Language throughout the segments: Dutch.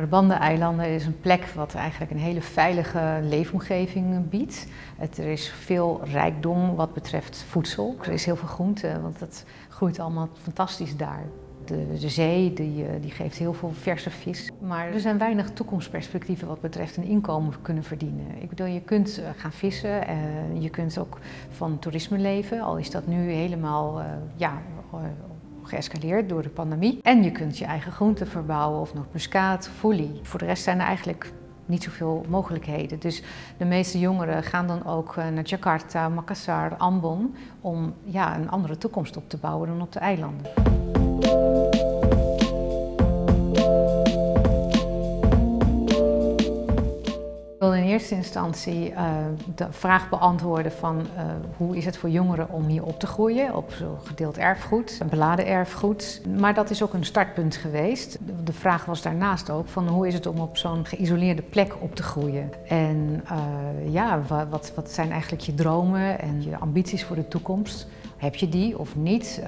de Banda-eilanden is een plek wat eigenlijk een hele veilige leefomgeving biedt. Er is veel rijkdom wat betreft voedsel. Er is heel veel groente, want dat groeit allemaal fantastisch daar. De zee die geeft heel veel verse vis. Maar er zijn weinig toekomstperspectieven wat betreft een inkomen kunnen verdienen. Ik bedoel, je kunt gaan vissen, je kunt ook van toerisme leven, al is dat nu helemaal geëscaleerd door de pandemie. En je kunt je eigen groenten verbouwen of nog muskaat, foelie. Voor de rest zijn er eigenlijk niet zoveel mogelijkheden. Dus de meeste jongeren gaan dan ook naar Jakarta, Makassar, Ambon om een andere toekomst op te bouwen dan op de eilanden. Ik wil in eerste instantie de vraag beantwoorden van hoe is het voor jongeren om hier op te groeien op zo'n gedeeld erfgoed, een beladen erfgoed. Maar dat is ook een startpunt geweest. De vraag was daarnaast ook van hoe is het om op zo'n geïsoleerde plek op te groeien. En wat zijn eigenlijk je dromen en je ambities voor de toekomst? Heb je die of niet?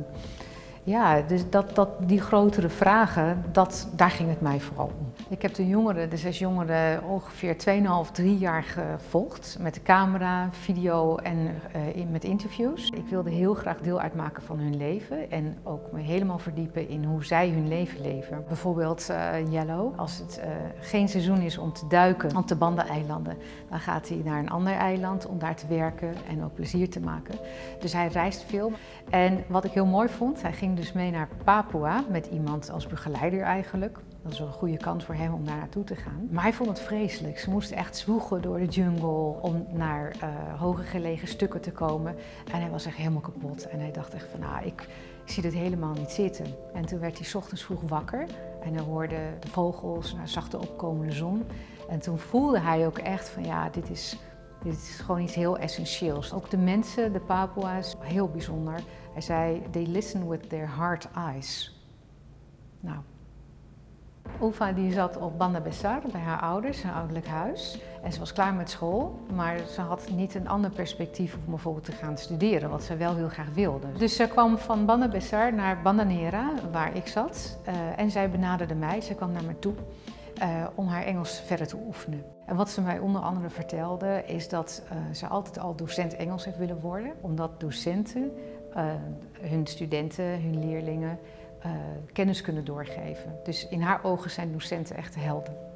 Dus die grotere vragen, daar ging het mij vooral om. Ik heb de 6 jongeren ongeveer 2,5, 3 jaar gevolgd met de camera, video en met interviews. Ik wilde heel graag deel uitmaken van hun leven en ook me helemaal verdiepen in hoe zij hun leven leven. Bijvoorbeeld Yellow, als het geen seizoen is om te duiken op de Banda-eilanden, dan gaat hij naar een ander eiland om daar te werken en ook plezier te maken. Dus hij reist veel. En wat ik heel mooi vond, hij ging dus mee naar Papua met iemand als begeleider eigenlijk. Dat is wel een goede kans voor hem om daar naartoe te gaan. Maar hij vond het vreselijk. Ze moesten echt zwoegen door de jungle om naar hoger gelegen stukken te komen. En hij was echt helemaal kapot. En hij dacht echt van, ik zie dit helemaal niet zitten. En toen werd hij 's ochtends vroeg wakker. En hij hoorde de vogels, zag de opkomende zon. En toen voelde hij ook echt van, dit is gewoon iets heel essentieels. Ook de mensen, de Papua's, heel bijzonder. Hij zei, they listen with their heart eyes. Nou, Ufa die zat op Banda Besar bij haar ouders, een ouderlijk huis. En ze was klaar met school, maar ze had niet een ander perspectief om bijvoorbeeld te gaan studeren, wat ze wel heel graag wilde. Dus ze kwam van Banda Besar naar Bandanera, waar ik zat. En zij benaderde mij, ze kwam naar me toe. Om haar Engels verder te oefenen. En wat ze mij onder andere vertelde is dat ze altijd al docent Engels heeft willen worden. Omdat docenten hun studenten, hun leerlingen kennis kunnen doorgeven. Dus in haar ogen zijn docenten echt helden.